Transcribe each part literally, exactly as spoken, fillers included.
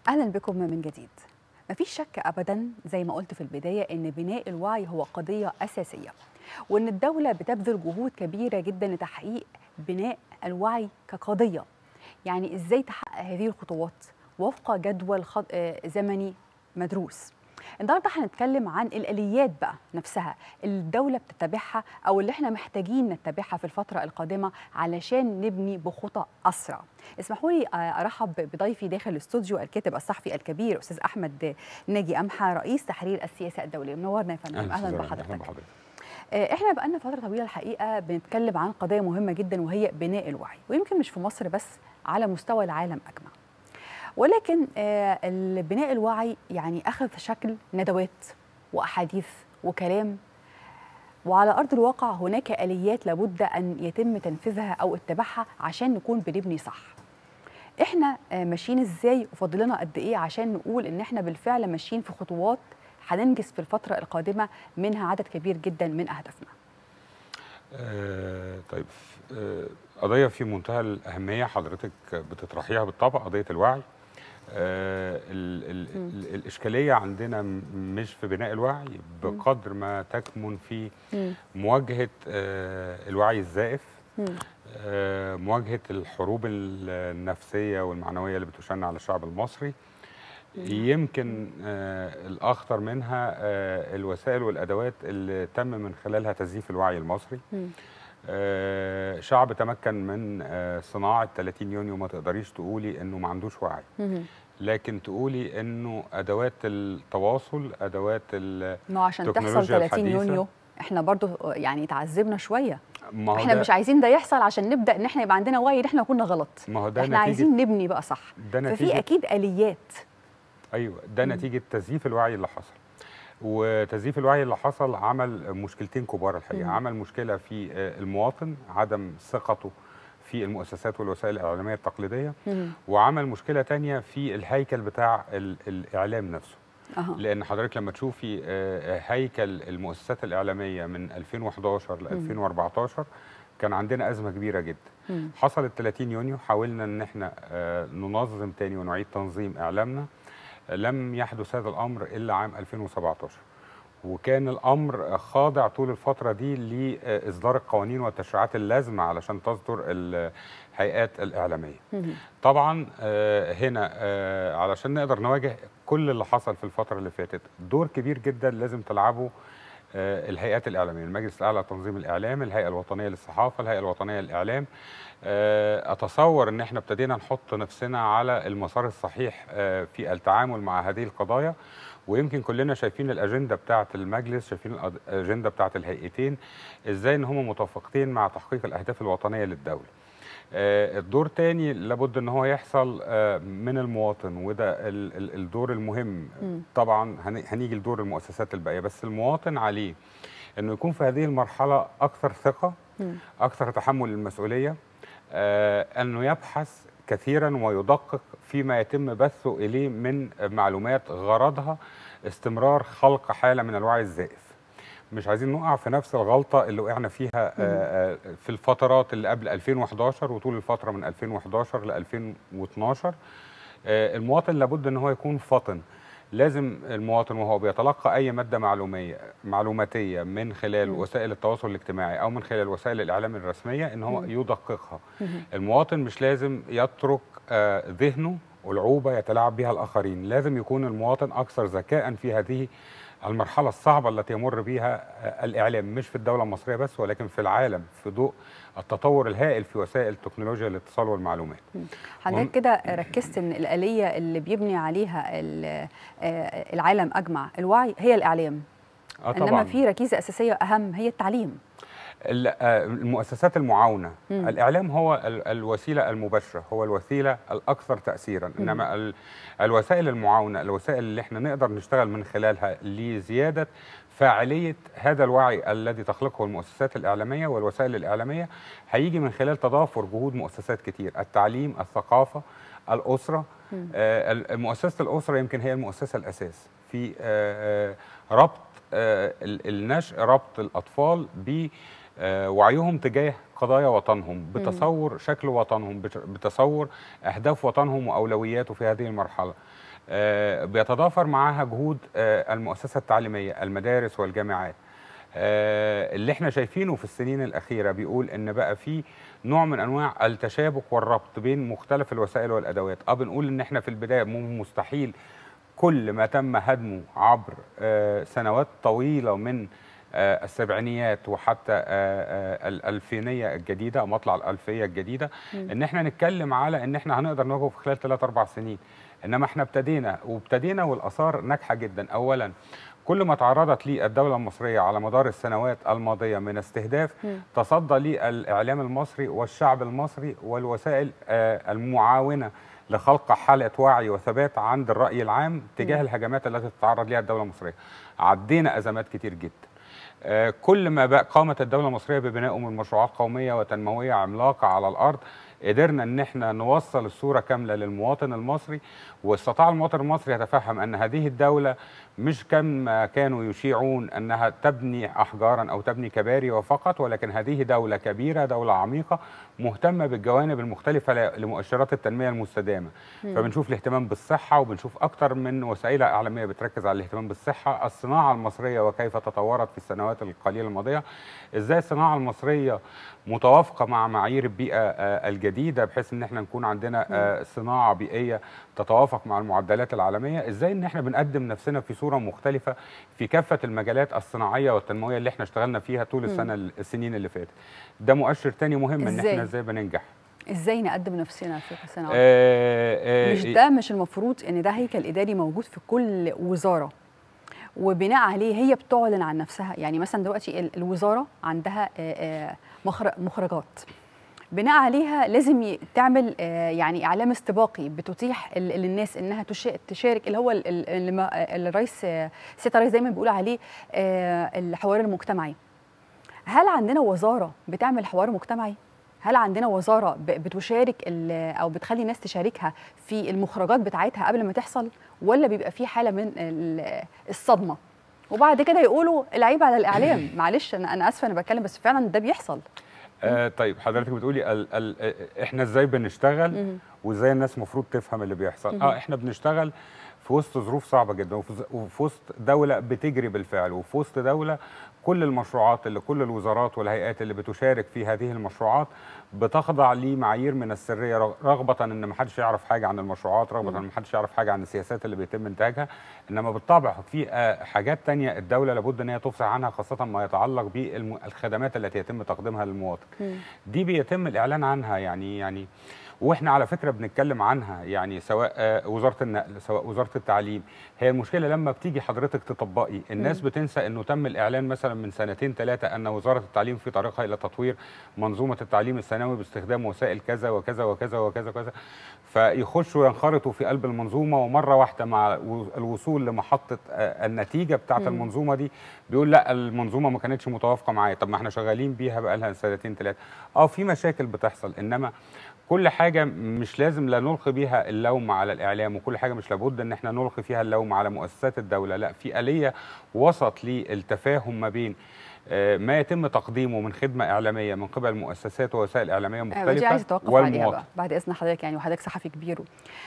أهلا بكم من جديد. مفيش شك أبدا زي ما قلت في البداية إن بناء الوعي هو قضية أساسية، وإن الدولة بتبذل جهود كبيرة جدا لتحقيق بناء الوعي كقضية. يعني إزاي تحقق هذه الخطوات وفق جدول خط... آه، زمني مدروس. النهارده هنتكلم عن الآليات بقى نفسها اللي الدولة بتتبعها أو اللي احنا محتاجين نتبعها في الفترة القادمة علشان نبني بخطى أسرع. اسمحوا لي أرحب بضيفي داخل الاستوديو الكاتب الصحفي الكبير أستاذ أحمد ناجي أمحى، رئيس تحرير السياسة الدولية. منورنا يا فندم. أهلا بحضرتك. احنا بقالنا فترة طويلة الحقيقة بنتكلم عن قضية مهمة جدا وهي بناء الوعي، ويمكن مش في مصر بس، على مستوى العالم أجمع. ولكن بناء الوعي يعني أخذ شكل ندوات وأحاديث وكلام، وعلى أرض الواقع هناك آليات لابد أن يتم تنفيذها أو اتباعها عشان نكون بنبني صح. إحنا ماشيين إزاي وفاضل لنا قد إيه عشان نقول إن إحنا بالفعل ماشيين في خطوات هننجز في الفترة القادمة منها عدد كبير جدا من أهدافنا؟ آه طيب، آه قضية في منتهى الأهمية حضرتك بتطرحيها بالطبع، قضية الوعي. آه ال ال ال الإشكالية عندنا مش في بناء الوعي بقدر ما تكمن في مواجهة آه الوعي الزائف، آه مواجهة الحروب النفسية والمعنوية اللي بتشن على الشعب المصري. يمكن آه الأخطر منها آه الوسائل والأدوات اللي تم من خلالها تزييف الوعي المصري. آه شعب تمكن من آه صناعة ثلاثين يونيو، ما تقدريش تقولي إنه ما عندوش وعي، لكن تقولي إنه أدوات التواصل، أدوات ما عشان تحصل ثلاثين يونيو احنا برضو يعني تعذبنا شوية. ما احنا مش عايزين ده يحصل عشان نبدأ إن احنا يبقى عندنا وعي إن احنا كنا غلط. ما هو ده احنا عايزين نبني بقى صح. ففي أكيد آليات. ايوه، ده مم. نتيجه تزييف الوعي اللي حصل. وتزييف الوعي اللي حصل عمل مشكلتين كبار الحقيقه. مم. عمل مشكله في المواطن، عدم ثقته في المؤسسات والوسائل الاعلاميه التقليديه. مم. وعمل مشكله تانية في الهيكل بتاع الاعلام نفسه. أه. لان حضرتك لما تشوفي هيكل المؤسسات الاعلاميه من ألفين وحداشر ل ألفين وأربعتاشر كان عندنا ازمه كبيره جدا. مم. حصلت ثلاثين يونيو، حاولنا ان احنا ننظم تاني ونعيد تنظيم اعلامنا. لم يحدث هذا الأمر إلا عام ألفين وسبعتاشر، وكان الأمر خاضع طول الفترة دي لإصدار القوانين والتشريعات اللازمة علشان تصدر الهيئات الإعلامية. طبعا هنا علشان نقدر نواجه كل اللي حصل في الفترة اللي فاتت، دور كبير جدا لازم تلعبه الهيئات الإعلامية، المجلس الأعلى لتنظيم الإعلام، الهيئة الوطنية للصحافة، الهيئة الوطنية للإعلام. أتصور أن احنا ابتدينا نحط نفسنا على المسار الصحيح في التعامل مع هذه القضايا، ويمكن كلنا شايفين الأجندة بتاعة المجلس، شايفين الأجندة بتاعة الهيئتين، إزاي أن هم متفقين مع تحقيق الأهداف الوطنية للدولة. الدور تاني لابد أن هو يحصل من المواطن، وده الدور المهم. طبعا هنيجي لدور المؤسسات الباقية، بس المواطن عليه أنه يكون في هذه المرحلة أكثر ثقة، أكثر تحمل المسؤولية، آه أنه يبحث كثيرا ويدقق فيما يتم بثه إليه من معلومات غرضها استمرار خلق حالة من الوعي الزائف. مش عايزين نقع في نفس الغلطة اللي وقعنا فيها آه في الفترات اللي قبل ألفين وحداشر وطول الفترة من ألفين وحداشر ل ألفين واثناشر. آه المواطن لابد أن هو يكون فطن. لازم المواطن وهو بيتلقى أي مادة معلومية معلوماتية من خلال م. وسائل التواصل الاجتماعي أو من خلال وسائل الإعلام الرسمية إن هو م. يدققها. م. المواطن مش لازم يترك آه ذهنه ألعوبة يتلاعب بها الآخرين، لازم يكون المواطن أكثر ذكاء في هذه المرحلة الصعبة التي يمر بها الإعلام، مش في الدولة المصرية بس ولكن في العالم، في ضوء التطور الهائل في وسائل تكنولوجيا الاتصال والمعلومات. حضرتك كده ركزت ان الآلية اللي بيبني عليها العالم أجمع الوعي هي الإعلام. آه طبعاً. إنما في ركيزة أساسية أهم هي التعليم. المؤسسات المعاونة. مم. الإعلام هو الوسيلة المباشرة، هو الوسيلة الأكثر تأثيرا. مم. إنما الوسائل المعاونة، الوسائل اللي احنا نقدر نشتغل من خلالها لزيادة فاعلية هذا الوعي الذي تخلقه المؤسسات الإعلامية والوسائل الإعلامية، هيجي من خلال تضافر جهود مؤسسات كتير: التعليم، الثقافة، الأسرة. آه مؤسسة الأسرة يمكن هي المؤسسة الأساس في آه ربط آه النشء، ربط الأطفال ب وعيهم تجاه قضايا وطنهم، بتصور شكل وطنهم، بتصور أهداف وطنهم وأولوياته في هذه المرحلة. آه، بيتضافر معاها جهود آه، المؤسسة التعليمية، المدارس والجامعات. آه، اللي احنا شايفينه في السنين الأخيرة بيقول إن بقى في نوع من أنواع التشابك والربط بين مختلف الوسائل والأدوات. اه بنقول إن احنا في البداية مستحيل كل ما تم هدمه عبر آه، سنوات طويلة من آه، السبعينيات وحتى آه، آه، الألفينية الجديدة أو مطلع الألفية الجديدة، مم. إن احنا نتكلم على إن احنا هنقدر نواجهه في خلال ثلاث أربع سنين. إنما احنا ابتدينا وابتدينا والآثار ناجحة جدا. أولا، كل ما تعرضت لي الدولة المصرية على مدار السنوات الماضية من استهداف، مم. تصدى لي الإعلام المصري والشعب المصري والوسائل آه، المعاونة لخلق حالة وعي وثبات عند الرأي العام تجاه الهجمات التي تتعرض لها الدولة المصرية. عدينا أزمات كتير جدا. آه، كل ما بقى قامت الدولة المصرية ببنائه من مشروعات قومية وتنموية عملاقة على الأرض، قدرنا ان احنا نوصل الصورة كاملة للمواطن المصري، واستطاع المواطن المصري يتفهم ان هذه الدولة مش كما كانوا يشيعون انها تبني احجارا او تبني كباري وفقط، ولكن هذه دولة كبيرة، دولة عميقة مهتمة بالجوانب المختلفة لمؤشرات التنمية المستدامة. مم. فبنشوف الاهتمام بالصحة، وبنشوف اكتر من وسائل اعلامية بتركز على الاهتمام بالصحة. الصناعة المصرية وكيف تطورت في السنوات القليلة الماضية، ازاي الصناعة المصرية متوافقة مع معايير البيئة آه، الجديدة، بحيث ان احنا نكون عندنا آه، صناعة بيئية تتوافق مع المعدلات العالمية. ازاي ان احنا بنقدم نفسنا في صورة مختلفة في كافة المجالات الصناعية والتنموية اللي احنا اشتغلنا فيها طول السنة السنين اللي فاتت. ده مؤشر تاني مهم ان احنا ازاي بننجح. ازاي نقدم نفسنا في الصناعة؟ آه آه مش ده مش المفروض ان ده هيكل اداري موجود في كل وزارة، وبناء عليه هي بتعلن عن نفسها؟ يعني مثلا دلوقتي ال- الوزارة عندها آه، آه، مخر- مخرجات، بناء عليها لازم ي- تعمل آه، يعني اعلام استباقي بتتيح ال- للناس انها تش- تشارك، اللي هو ال- ال- اللي ما- اللي الرئيس آه، سيادة الرئيس دايما بيقول عليه آه، الحوار المجتمعي. هل عندنا وزارة بتعمل حوار مجتمعي؟ هل عندنا وزارة ب- بتشارك ال- أو بتخلي الناس تشاركها في المخرجات بتاعتها قبل ما تحصل، ولا بيبقى في حالة من ال- الصدمة وبعد كده يقولوا العيب على الإعلام؟ معلش أنا أنا آسفة أنا بتكلم، بس فعلا ده بيحصل. آه طيب حضرتك بتقولي ال ال آه، احنا ازاي بنشتغل مم. وازاي الناس المفروض تفهم اللي بيحصل. مم. اه احنا بنشتغل في وسط ظروف صعبه جدا، وفي ز- وفي وسط دوله بتجري بالفعل، وفي وسط دوله كل المشروعات اللي كل الوزارات والهيئات اللي بتشارك في هذه المشروعات بتخضع لمعايير من السريه، رغ- رغبه ان ما حدش يعرف حاجه عن المشروعات، رغبه ان ما حدش يعرف حاجه عن السياسات اللي بيتم انتاجها. انما بالطبع في آه، حاجات تانية الدوله لابد ان هي تفصح عنها، خاصه ما يتعلق بالخدمات التي يتم تقديمها للمواطن. مم. دي بيتم الاعلان عنها يعني يعني واحنا على فكره بنتكلم عنها، يعني سواء آه، وزاره النقل سواء وزاره التعليم. هي المشكله لما بتيجي حضرتك تطبقي، الناس مم. بتنسى انه تم الاعلان مثلا من سنتين ثلاثه ان وزاره التعليم في طريقها الى تطوير منظومه التعليم الثانوي باستخدام وسائل كذا وكذا وكذا وكذا وكذا، فيخشوا ينخرطوا في قلب المنظومه، ومره واحده مع الوصول لمحطه آه، النتيجه بتاعه مم. المنظومه دي بيقول لا المنظومه ما كانتش متوافقه معايا. طب ما احنا شغالين بيها بقى لها سنتين ثلاثه. اه في مشاكل بتحصل، انما كل حاجة مش لازم لا نلقي بيها اللوم على الإعلام، وكل حاجة مش لابد إن احنا نلقي فيها اللوم على مؤسسات الدولة. لا، في آلية وسط للتفاهم ما بين آه، ما يتم تقديمه من خدمة إعلامية من قبل مؤسسات ووسائل إعلامية دي مختلفة عايزة أتوقف عليها بقى والمواطن. بعد إذن حضرتك، يعني وحضرتك صحفي كبير.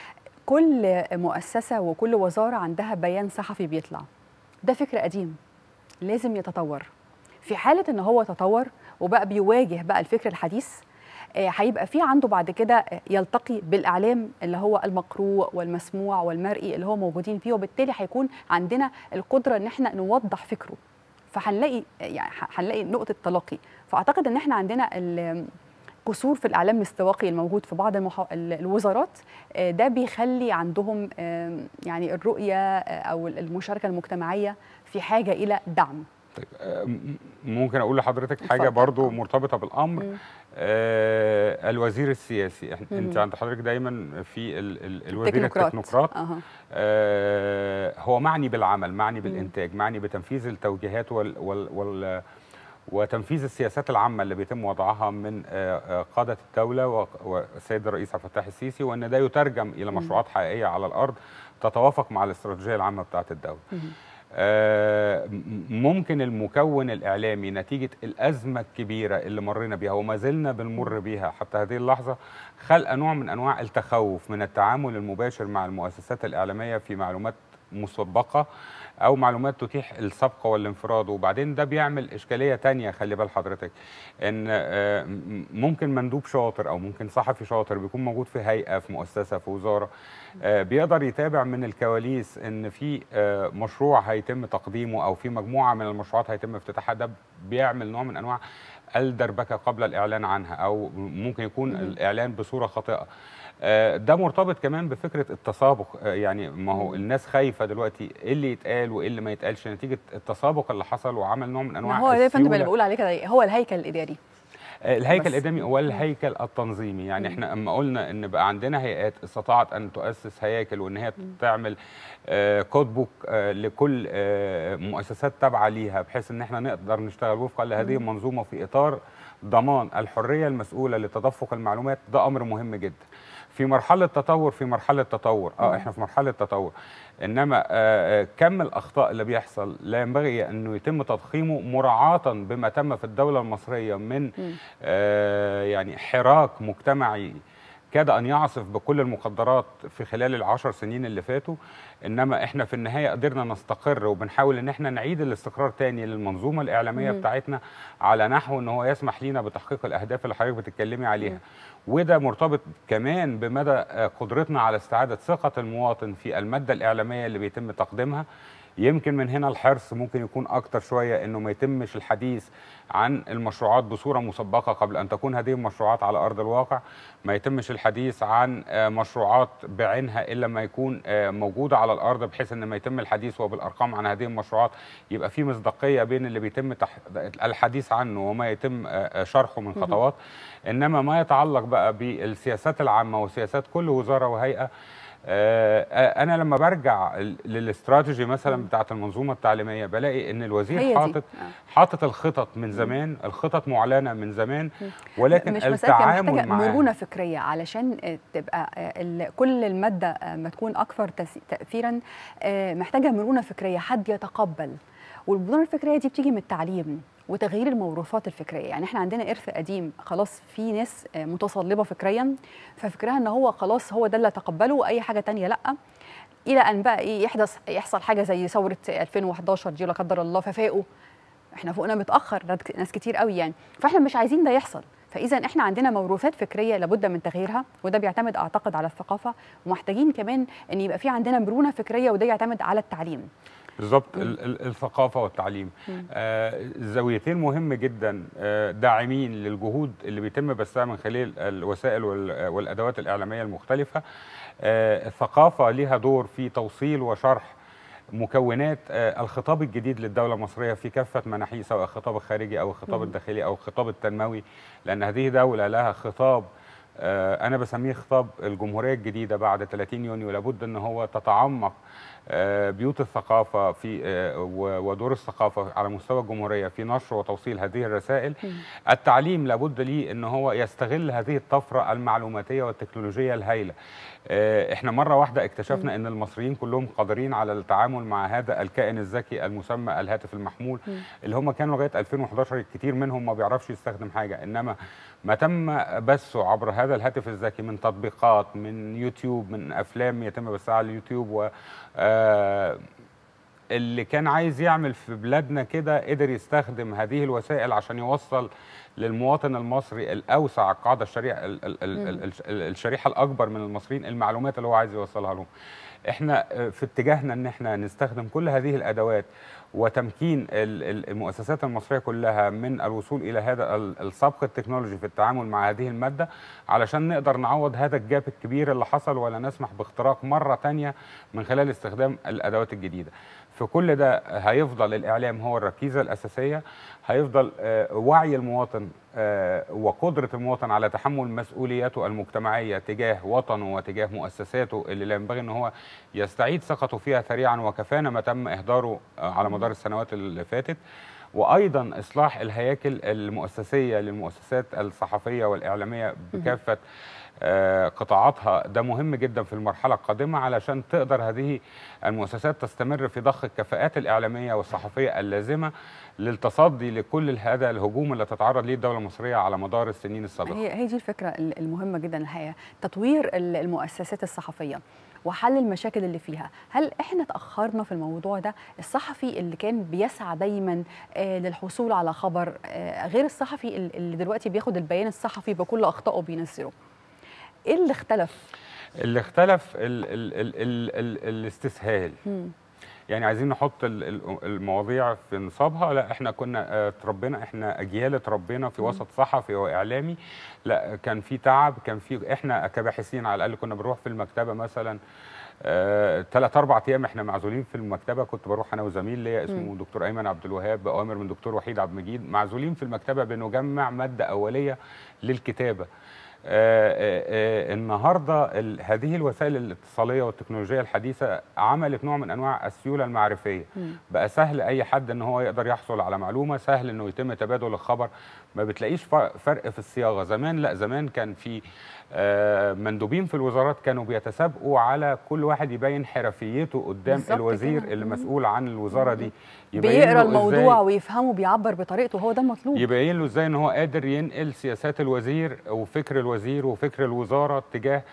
كل مؤسسة وكل وزارة عندها بيان صحفي بيطلع، ده فكر قديم لازم يتطور. في حالة إن هو تطور وبقى بيواجه بقى الفكر الحديث، آه، هيبقى في عنده بعد كده آه، يلتقي بالإعلام اللي هو المقروء والمسموع والمرئي اللي هو موجودين فيه، وبالتالي هيكون عندنا القدرة إن احنا نوضح فكره، فهنلاقي يعني هنلاقي نقطة تلاقي. فأعتقد إن احنا عندنا ال- قصور في الإعلام الاستباقي الموجود في بعض المحا... ال- الوزارات، آه، ده بيخلي عندهم آم، يعني الرؤية آه، أو المشاركة المجتمعية في حاجة إلى دعم. طيب آه، م- ممكن أقول لحضرتك حاجة اتفضل. برضو آه. مرتبطة بالأمر. مم. آه الوزير السياسي، إحنا- انت مم. عند حضرتك دايما في ال ال الوزير التكنوقراط. التكنوقراط. أها. آه هو معني بالعمل، معني مم. بالإنتاج، معني بتنفيذ التوجيهات وال وال وال وتنفيذ السياسات العامة اللي بيتم وضعها من آه، آه، قادة الدولة و- والسيد الرئيس عبد الفتاح السيسي، وأن ده يترجم إلى مم. مشروعات حقيقية على الأرض تتوافق مع الاستراتيجية العامة بتاعة الدولة. مم. آه، ممكن المكون الإعلامي نتيجة الأزمة الكبيرة اللي مرينا بيها وما زلنا بنمر بيها حتى هذه اللحظة خلق نوع من أنواع التخوف من التعامل المباشر مع المؤسسات الإعلامية في معلومات مسبقة أو معلومات تتيح السبق والانفراد. وبعدين ده بيعمل إشكالية تانية، خلي بال حضرتك إن آه، ممكن مندوب شاطر أو ممكن صحفي شاطر بيكون موجود في هيئة، في مؤسسة، في وزارة، آه، بيقدر يتابع من الكواليس ان في آه، مشروع هيتم تقديمه او في مجموعه من المشروعات هيتم افتتاحها. ده بيعمل نوع من انواع الدربكه قبل الاعلان عنها، او ممكن يكون الاعلان بصوره خاطئه. آه، ده مرتبط كمان بفكره التسابق. آه، يعني ما هو الناس خايفه دلوقتي ايه اللي يتقال وايه اللي ما يتقالش نتيجه التسابق اللي حصل، وعمل نوع من انواع هو ده يا فندم اللي السيولة. بقول عليه كده، هو الهيكل الاداري. الهيكل بس. الاداري والهيكل التنظيمي. يعني احنا اما قلنا ان بقى عندنا هيئات استطاعت ان تؤسس هياكل وان هي تعمل آه كود بوك آه لكل آه مؤسسات تابعه ليها، بحيث ان احنا نقدر نشتغل وفقا لهذه المنظومه في اطار ضمان الحريه المسؤوله لتدفق المعلومات. ده امر مهم جدا. في مرحله تطور في مرحله تطور اه احنا في مرحله تطور، انما آه كم الاخطاء اللي بيحصل لا ينبغي انه يتم تضخيمه مراعاه بما تم في الدوله المصريه من آه يعني حراك مجتمعي كاد ان يعصف بكل المخدرات في خلال العشر سنين اللي فاتوا. انما احنا في النهايه قدرنا نستقر، وبنحاول ان احنا نعيد الاستقرار تاني للمنظومه الاعلاميه مم. بتاعتنا على نحو ان هو يسمح لينا بتحقيق الاهداف اللي حضرتك بتتكلمي عليها. مم. وده مرتبط كمان بمدى قدرتنا على استعاده ثقه المواطن في الماده الاعلاميه اللي بيتم تقديمها. يمكن من هنا الحرص ممكن يكون اكتر شويه انه ما يتمش الحديث عن المشروعات بصوره مسبقه قبل ان تكون هذه المشروعات على ارض الواقع، ما يتمش الحديث عن مشروعات بعينها الا ما يكون موجوده على الارض، بحيث ان ما يتم الحديث وبالارقام عن هذه المشروعات يبقى في مصداقيه بين اللي بيتم الحديث عنه وما يتم شرحه من خطوات. انما ما يتعلق بقى بالسياسات العامه وسياسات كل وزاره وهيئه، انا لما برجع للاستراتيجي مثلا بتاعه المنظومه التعليميه بلاقي ان الوزير حاطط حاطط الخطط من زمان، الخطط معلنه من زمان، ولكن مش التعامل محتاجه معاها مرونه فكريه علشان تبقى كل الماده ما تكون اكثر تاثيرا. محتاجه مرونه فكريه، حد يتقبل، والمرونه الفكريه دي بتيجي من التعليم وتغيير الموروثات الفكريه. يعني احنا عندنا ارث قديم، خلاص في ناس متصلبه فكريا ففكرها ان هو خلاص هو ده اللي تقبله واي حاجه تانية لا، الى ان بقى ايه يحدث يحصل حاجه زي ثوره ألفين وأحد عشر دي لا قدر الله ففاقوا. احنا فوقنا متاخر ناس كتير قوي يعني، فاحنا مش عايزين ده يحصل. فاذا احنا عندنا موروثات فكريه لابد من تغييرها، وده بيعتمد اعتقد على الثقافه، ومحتاجين كمان ان يبقى في عندنا مرونه فكريه وده يعتمد على التعليم. بالظبط. الثقافه والتعليم آه زاويتين مهم جدا آه داعمين للجهود اللي بيتم بثها من خلال الوسائل والادوات الاعلاميه المختلفه. آه الثقافه لها دور في توصيل وشرح مكونات آه الخطاب الجديد للدوله المصريه في كافه مناحيه، سواء الخطاب الخارجي او الخطاب الداخلي او الخطاب التنموي، لان هذه دوله لها خطاب آه انا بسميه خطاب الجمهوريه الجديده بعد ثلاثين يونيو. لابد ان هو تتعمق بيوت الثقافة في ودور الثقافة على مستوى الجمهورية في نشر وتوصيل هذه الرسائل. التعليم لابد ليه ان هو يستغل هذه الطفرة المعلوماتية والتكنولوجية الهائلة. احنا مرة واحدة اكتشفنا ان المصريين كلهم قادرين على التعامل مع هذا الكائن الذكي المسمى الهاتف المحمول، اللي هم كانوا لغاية ألفين وأحد عشر الكثير منهم ما بيعرفش يستخدم حاجة، انما ما تم بثه عبر هذا الهاتف الذكي من تطبيقات، من يوتيوب، من افلام يتم بثها على اليوتيوب، و آه اللي كان عايز يعمل في بلادنا كده قدر يستخدم هذه الوسائل عشان يوصل للمواطن المصري الاوسع القاعده الشريحه الشريحه الاكبر من المصريين المعلومات اللي هو عايز يوصلها لهم. احنا في اتجاهنا ان احنا نستخدم كل هذه الادوات وتمكين المؤسسات المصريه كلها من الوصول الى هذا السبق التكنولوجي في التعامل مع هذه الماده، علشان نقدر نعوض هذا الجاب الكبير اللي حصل، ولا نسمح باختراق مره ثانيه من خلال استخدام الادوات الجديده. في كل ده هيفضل الاعلام هو الركيزه الاساسيه، هيفضل وعي المواطن وقدره المواطن على تحمل مسؤولياته المجتمعيه تجاه وطنه وتجاه مؤسساته اللي لا ينبغي ان هو يستعيد ثقته فيها سريعا، وكفانا ما تم اهداره على مدار السنوات اللي فاتت. وايضا اصلاح الهياكل المؤسسيه للمؤسسات الصحفيه والاعلاميه بكافه آه، قطاعاتها. ده مهم جدا في المرحله القادمه علشان تقدر هذه المؤسسات تستمر في ضخ الكفاءات الاعلاميه والصحفيه اللازمه للتصدي لكل هذا الهجوم اللي تتعرض ليه الدوله المصريه على مدار السنين السابقه. هي هي دي الفكره المهمه جدا الحقيقه، تطوير المؤسسات الصحفيه وحل المشاكل اللي فيها. هل احنا تاخرنا في الموضوع ده؟ الصحفي اللي كان بيسعى دايما للحصول على خبر غير الصحفي اللي دلوقتي بياخد البيان الصحفي بكل اخطائه بينزله، ايه اللي اختلف؟ اللي اختلف ال ال ال ال ال الاستسهال. م. يعني عايزين نحط المواضيع في نصابها. لا، احنا كنا اتربينا، احنا اجيال اتربينا في وسط صحفي واعلامي. لا، كان في تعب، كان في، احنا كباحثين على الاقل كنا بنروح في المكتبه مثلا ثلاث اربع ايام احنا معزولين في المكتبه. كنت بروح انا وزميل ليا اسمه دكتور ايمن عبد الوهاب باوامر من دكتور وحيد عبد المجيد، معزولين في المكتبه بنجمع ماده اوليه للكتابه. آه آه آه النهارده هذه الوسائل الاتصاليه والتكنولوجيا الحديثه عملت نوع من انواع السيوله المعرفيه. م. بقى سهل اي حد ان هو يقدر يحصل على معلومه، سهل انه يتم تبادل الخبر، ما بتلاقيش فرق في الصياغه. زمان لا، زمان كان في مندوبين في الوزارات كانوا بيتسابقوا على كل واحد يبين حرفيته قدام الوزير كده اللي مسؤول عن الوزاره دي، بيقرا الموضوع ويفهمه، بيعبر بطريقته، هو ده المطلوب. يبين له ازاي ان هو قادر ينقل سياسات الوزير وفكر الوزير وفكر الوزاره تجاه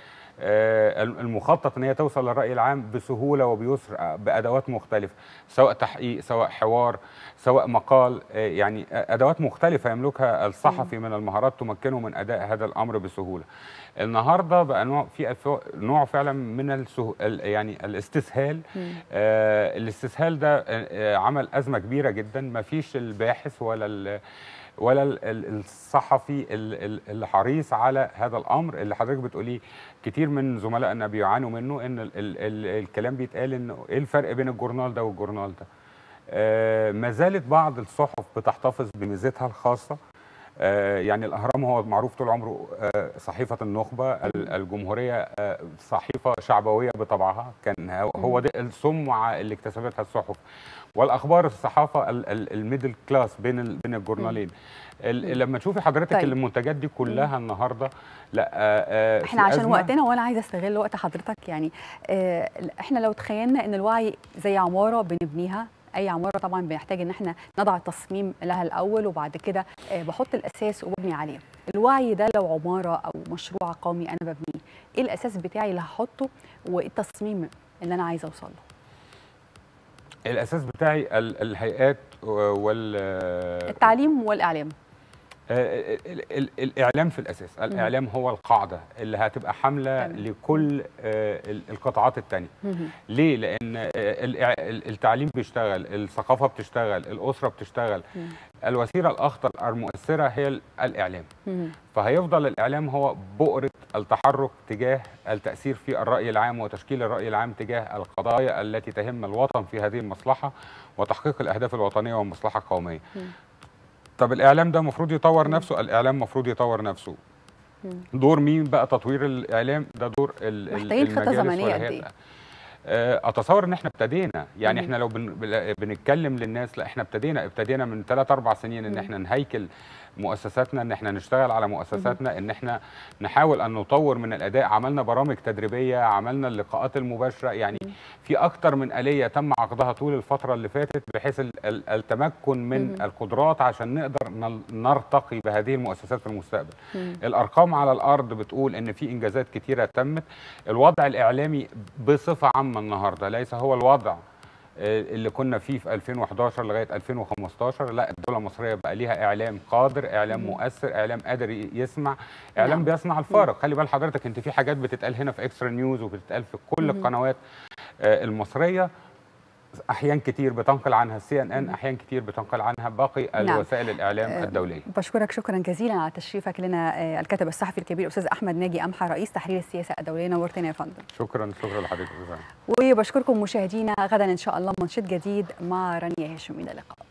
المخطط ان هي توصل للراي العام بسهوله وبيسر بادوات مختلفه، سواء تحقيق، سواء حوار، سواء مقال. يعني ادوات مختلفه يملكها الصحفي من المهارات تمكنه من اداء هذا الامر بسهوله. النهارده بقى نوع في نوع فعلا من السه... يعني الاستسهال. آه الاستسهال ده آه عمل ازمه كبيره جدا. ما فيش الباحث ولا ال... ولا الصحفي اللي حريص على هذا الامر اللي حضرتك بتقوليه. كتير من زملائنا بيعانوا منه، ان ال ال ال الكلام بيتقال انه ايه الفرق بين الجورنال ده والجورنال ده. آه ما زالت بعض الصحف بتحتفظ بميزتها الخاصه. آه يعني الاهرام هو معروف طول عمره آه صحيفه النخبه، الجمهوريه آه صحيفه شعبويه بطبعها، كان هو ده السمعه اللي اكتسبتها الصحف. والاخبار الصحافه الميدل كلاس بين بين الجورنالين. لما تشوفي حضرتك طيب. المنتجات دي كلها النهارده، لا آه احنا عشان وقتنا وانا عايزه استغل وقت حضرتك. يعني آه احنا لو تخيلنا ان الوعي زي عماره بنبنيها، اي عماره طبعا بنحتاج ان احنا نضع التصميم لها الاول وبعد كده آه بحط الاساس وببني عليه. الوعي ده لو عماره او مشروع قومي انا ببنيه، ايه الاساس بتاعي اللي هحطه وايه التصميم اللي انا عايزه اوصل له؟ الاساس بتاعي الهيئات وال التعليم والاعلام. الاعلام في الاساس، الاعلام هو القاعده اللي هتبقى حامله لكل القطاعات الثانيه. ليه؟ لان التعليم بيشتغل، الثقافه بتشتغل، الاسره بتشتغل. الوسيله الاخطر المؤثره هي الاعلام. فهيفضل الاعلام هو بؤره التحرك تجاه التاثير في الراي العام وتشكيل الراي العام تجاه القضايا التي تهم الوطن في هذه المصلحه وتحقيق الاهداف الوطنيه والمصلحه القوميه. طب الاعلام ده المفروض يطور نفسه، الاعلام المفروض يطور نفسه. دور مين بقى تطوير الاعلام؟ ده دور المجالس خطه زمنيه قد ايه؟ اتصور ان احنا ابتدينا. يعني احنا لو بن بنتكلم للناس، لا احنا ابتدينا ابتدينا من ثلاث اربع سنين ان احنا نهيكل مؤسساتنا، ان احنا نشتغل على مؤسساتنا، ان احنا نحاول ان نطور من الاداء. عملنا برامج تدريبيه، عملنا اللقاءات المباشره. يعني في اكتر من آلية تم عقدها طول الفتره اللي فاتت بحيث التمكن من القدرات عشان نقدر نرتقي بهذه المؤسسات في المستقبل. الارقام على الارض بتقول ان في انجازات كتيره تمت. الوضع الاعلامي بصفه عامه النهارده ليس هو الوضع اللي كنا فيه في ألفين وحداشر لغايه ألفين وخمستاشر. لا، الدوله المصريه بقى ليها اعلام قادر، اعلام مؤثر، اعلام قادر يسمع، اعلام بيصنع الفارق. خلي بال حضرتك، انت في حاجات بتتقال هنا في اكسترا نيوز وبتتقال في كل القنوات المصريه، احيان كتير بتنقل عنها السي ان ان، احيان كتير بتنقل عنها باقي الوسائل نعم. الاعلام أه الدوليه. بشكرك شكرا جزيلا على تشريفك لنا الكاتب الصحفي الكبير الاستاذ احمد ناجي قمحة، رئيس تحرير السياسه الدوليه. نورتنا يا فندم. شكرا شكرا لحضرتك. وبشكركم مشاهدينا، غدا ان شاء الله منشط جديد مع رانيا هاشم. الى اللقاء.